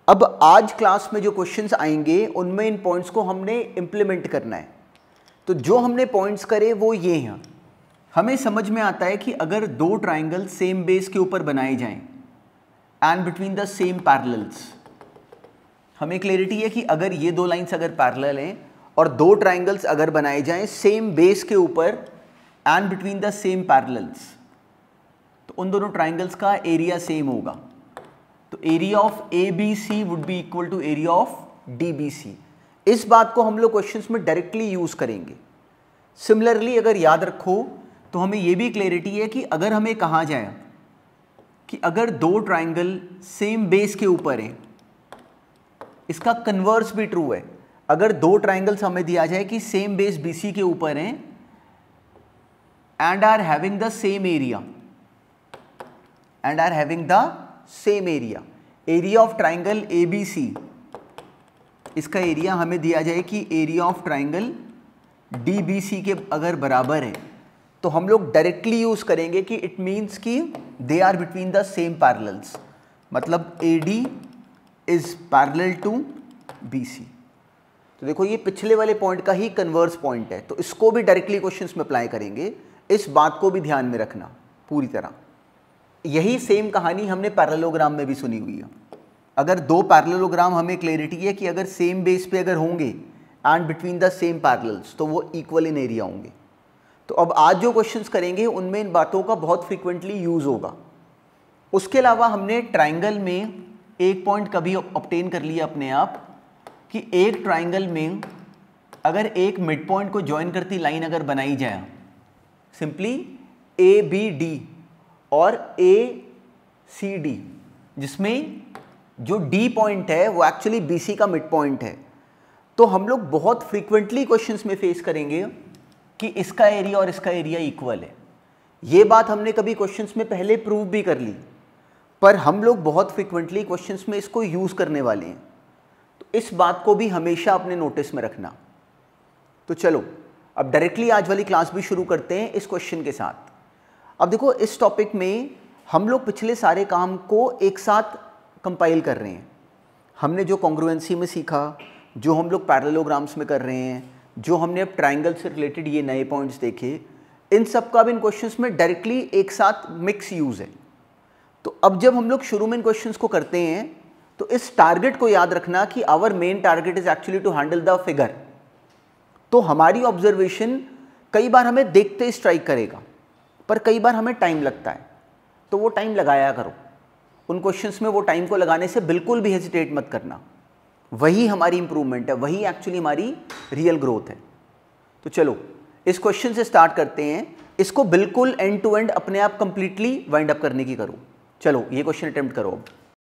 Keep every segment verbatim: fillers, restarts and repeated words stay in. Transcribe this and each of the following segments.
अब आज क्लास में जो क्वेश्चंस आएंगे उनमें इन पॉइंट्स को हमने इम्प्लीमेंट करना है। तो जो हमने पॉइंट्स करे वो ये हैं। हमें समझ में आता है कि अगर दो ट्राइंगल सेम बेस के ऊपर बनाए जाएं and between the same parallels, हमें क्लैरिटी है कि अगर ये दो लाइंस अगर पैरेलल हैं और दो ट्राइंगल्स अगर बनाए जाएं सेम बेस के ऊपर and between the same parallels, तो उन दोनों ट्राइंगल्स का एरिया सेम होगा। तो area of A B C would be equal to area of D B C. इस बात को हम लोग क्वेश्चंस में डायरेक्टली यूज करेंगे। सिमिलरली अगर याद रखो तो हमें यह भी क्लैरिटी है कि अगर हमें कहा जाए कि अगर दो ट्राइंगल सेम बेस के ऊपर हैं, इसका कन्वर्स भी ट्रू है। अगर दो ट्राइंगल्स हमें दिया जाए कि सेम बेस बी सी के ऊपर हैं and are having the same area and are having the same area, area of triangle A B C, इसका एरिया हमें दिया जाए कि area of triangle D B C के अगर बराबर है, तो हम लोग डायरेक्टली यूज करेंगे कि इट मीन्स कि they are between the same parallels, मतलब A D is parallel to B C. तो देखो ये पिछले वाले पॉइंट का ही कन्वर्स पॉइंट है, तो इसको भी डायरेक्टली क्वेश्चंस में अप्लाई करेंगे। इस बात को भी ध्यान में रखना पूरी तरह। यही सेम कहानी हमने पैरेललोग्राम में भी सुनी हुई है। अगर दो पैरेललोग्राम, हमें क्लैरिटी है कि अगर सेम बेस पे अगर होंगे and between the same parallels, तो वो इक्वल इन एरिया होंगे। तो अब आज जो क्वेश्चंस करेंगे उनमें इन बातों का बहुत फ्रीक्वेंटली यूज होगा। उसके अलावा हमने ट्राइंगल में एक पॉइंट कभी ऑब्टेन कर लिया अपने आप कि एक ट्राइंगल में अगर एक मिड पॉइंट को ज्वाइन करती लाइन अगर बनाई जाए, सिंपली ए बी डी और ए सी डी, जिसमें जो डी पॉइंट है वो एक्चुअली बी सी का मिड पॉइंट है, तो हम लोग बहुत फ्रीक्वेंटली क्वेश्चंस में फेस करेंगे कि इसका एरिया और इसका एरिया इक्वल है। ये बात हमने कभी क्वेश्चंस में पहले प्रूव भी कर ली, पर हम लोग बहुत फ्रीक्वेंटली क्वेश्चंस में इसको यूज करने वाले हैं। तो इस बात को भी हमेशा अपने नोटिस में रखना। तो चलो अब डायरेक्टली आज वाली क्लास भी शुरू करते हैं इस क्वेश्चन के साथ। अब देखो इस टॉपिक में हम लोग पिछले सारे काम को एक साथ कंपाइल कर रहे हैं। हमने जो कॉन्ग्रुएंसी में सीखा, जो हम लोग पैरेललोग्राम्स में कर रहे हैं, जो हमने अब ट्राइंगल से रिलेटेड ये नए पॉइंट्स देखे, इन सब का भी इन क्वेश्चंस में डायरेक्टली एक साथ मिक्स यूज है। तो अब जब हम लोग शुरू में इन क्वेश्चंस को करते हैं तो इस टारगेट को याद रखना कि our main target is actually to handle the figure. तो हमारी ऑब्जर्वेशन कई बार हमें देखते स्ट्राइक करेगा, पर कई बार हमें टाइम लगता है, तो वो टाइम लगाया करो। उन क्वेश्चंस में वो टाइम को लगाने से बिल्कुल भी हेजिटेट मत करना। वही हमारी इंप्रूवमेंट है, वही एक्चुअली हमारी रियल ग्रोथ है। तो चलो इस क्वेश्चन से स्टार्ट करते हैं। इसको बिल्कुल एंड टू एंड अपने आप कंप्लीटली वाइंड अप करने की करो। चलो ये क्वेश्चन अटेम्प्ट करो अब।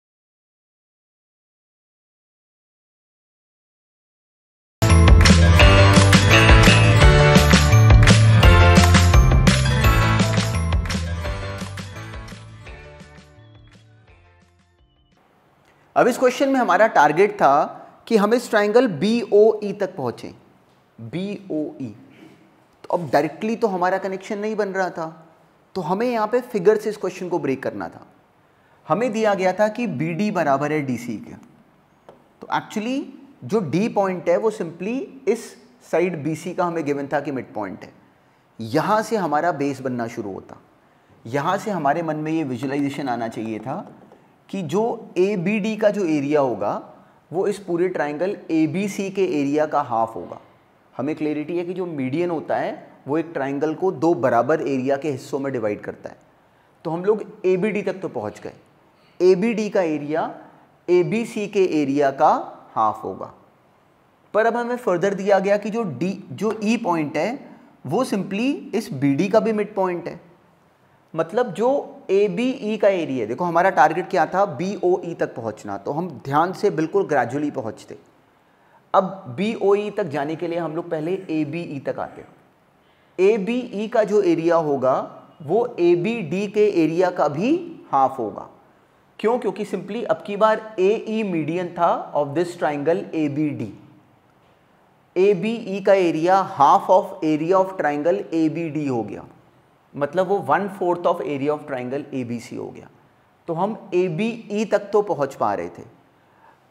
अब इस क्वेश्चन में हमारा टारगेट था कि हम इस ट्राइंगल बी ओ ई तक पहुंचे, बी ओ ई। तो अब डायरेक्टली तो हमारा कनेक्शन नहीं बन रहा था, तो हमें यहाँ पे फिगर से इस क्वेश्चन को ब्रेक करना था। हमें दिया गया था कि बी डी बराबर है डी सी के। तो एक्चुअली जो डी पॉइंट है वो सिंपली इस साइड बी सी का हमें गिवन था कि मिड पॉइंट है। यहाँ से हमारा बेस बनना शुरू होता। यहाँ से हमारे मन में ये विजुअलाइजेशन आना चाहिए था कि जो ए बी डी का जो एरिया होगा वो इस पूरे ट्राइंगल ए बी सी के एरिया का हाफ होगा। हमें क्लैरिटी है कि जो मीडियन होता है वो एक ट्राइंगल को दो बराबर एरिया के हिस्सों में डिवाइड करता है। तो हम लोग ए बी डी तक तो पहुंच गए। ए बी डी का एरिया ए बी सी के एरिया का हाफ होगा। पर अब हमें फर्दर दिया गया कि जो डी जो ई पॉइंट है वो सिंपली इस बी डी का भी मिड पॉइंट है। मतलब जो ए बी ई का एरिया, देखो हमारा टारगेट क्या था, बी ओ ई तक पहुंचना, तो हम ध्यान से बिल्कुल ग्रेजुअली पहुंचते। अब बी ओ ई तक जाने के लिए हम लोग पहले ए बी ई तक आते हैं। ए बी ई का जो एरिया होगा वो ए बी डी के एरिया का भी हाफ होगा। क्यों? क्योंकि सिंपली अब की बार ए ई मीडियन था of this triangle A B D. A B E का area half of area of triangle A B D हो गया, मतलब वो one fourth of area of triangle A B C हो गया। तो हम ए बी ई तक तो पहुंच पा रहे थे।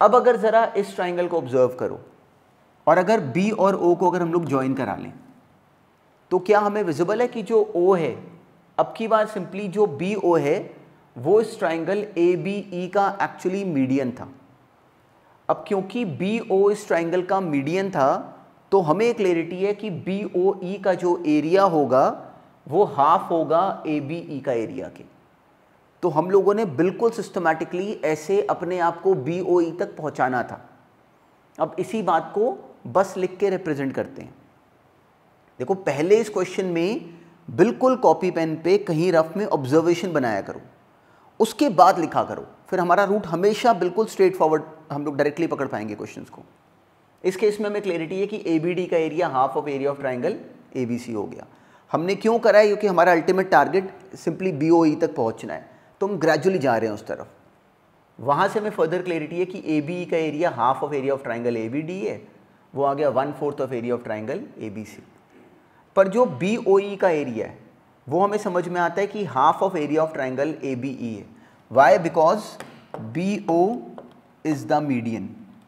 अब अगर ज़रा इस ट्राइंगल को ऑब्जर्व करो और अगर बी और ओ को अगर हम लोग ज्वाइन करा लें तो क्या हमें विजिबल है कि जो ओ है, अब की बार सिंपली जो बी ओ है वो इस ट्राइंगल ए बी ई का एक्चुअली मीडियन था। अब क्योंकि बी ओ इस ट्राइंगल का मीडियन था तो हमें क्लैरिटी है कि बी ओ ई का जो एरिया होगा वो हाफ होगा ए बी ई का एरिया के। तो हम लोगों ने बिल्कुल सिस्टमैटिकली ऐसे अपने आप को बी ओ ई तक पहुंचाना था। अब इसी बात को बस लिख के रिप्रेजेंट करते हैं। देखो पहले इस क्वेश्चन में बिल्कुल कॉपी पेन पे कहीं रफ में ऑब्जर्वेशन बनाया करो, उसके बाद लिखा करो, फिर हमारा रूट हमेशा बिल्कुल स्ट्रेट फॉरवर्ड हम लोग डायरेक्टली पकड़ पाएंगे क्वेश्चंस को। इस केस में हमें क्लैरिटी है कि ए बी डी का area half of area of triangle A B C हो गया। हमने क्यों करा है? क्योंकि हमारा ultimate target simply B O E तक पहुंचना है, तो हम ग्रेजुअली जा रहे हैं उस तरफ। वहाँ से हमें फर्दर क्लैरिटी है कि ए बी ई का area half of area of triangle A B D है, वो आ गया one fourth of area of triangle A B C. पर जो बी ओ ई का एरिया है वो हमें समझ में आता है कि half of area of triangle A B E है। Why? Because B O is the median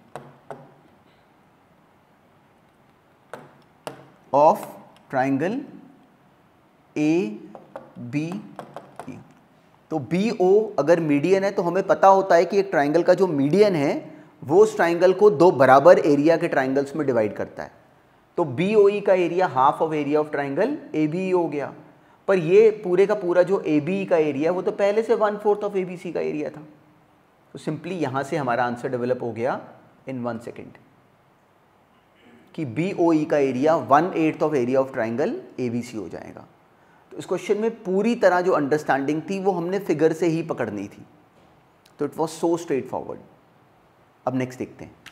of triangle A B E. तो बी ओ अगर मीडियन है तो हमें पता होता है कि एक ट्राइंगल का जो मीडियन है वो उस ट्राइंगल को दो बराबर एरिया के ट्राइंगल्स में डिवाइड करता है। तो बी ओ ई का area half of area of triangle A B E हो गया। पर ये पूरे का पूरा जो ए बी ई का एरिया है वो तो पहले से one fourth of A B C का एरिया था। तो सिंपली यहाँ से हमारा आंसर डेवलप हो गया इन वन सेकेंड कि बी ओ ई का area one eighth of area of triangle A B C हो जाएगा। तो इस क्वेश्चन में पूरी तरह जो अंडरस्टैंडिंग थी वो हमने फिगर से ही पकड़नी थी। तो it was so straightforward. अब नेक्स्ट देखते हैं।